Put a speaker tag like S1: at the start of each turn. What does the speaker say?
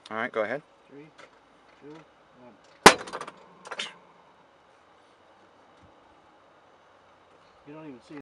S1: All right, go ahead.
S2: 3, 2, 1. You don't even see